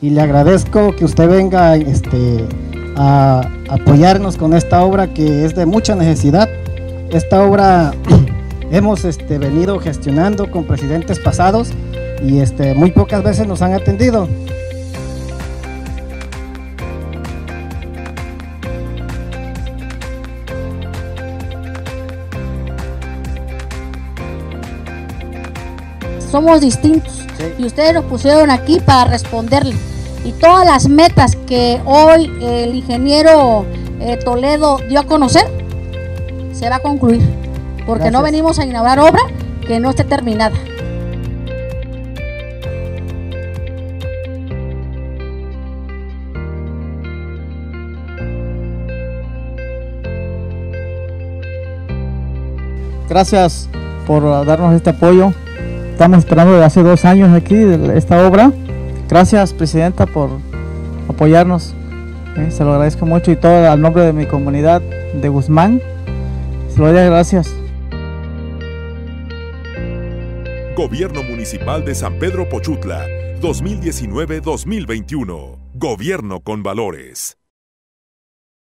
y le agradezco que usted venga a apoyarnos con esta obra que es de mucha necesidad. Esta obra hemos venido gestionando con presidentes pasados y muy pocas veces nos han atendido. Somos distintos, sí, y ustedes nos pusieron aquí para responderle. Y todas las metas que hoy el ingeniero Toledo dio a conocer, se va a concluir. Porque gracias. No venimos a inaugurar obra que no esté terminada. Gracias por darnos este apoyo. Estamos esperando desde hace 2 años aquí esta obra. Gracias, presidenta, por apoyarnos. Se lo agradezco mucho y todo al nombre de mi comunidad de Guzmán. Se lo doy gracias. Gobierno Municipal de San Pedro Pochutla, 2019-2021. Gobierno con valores.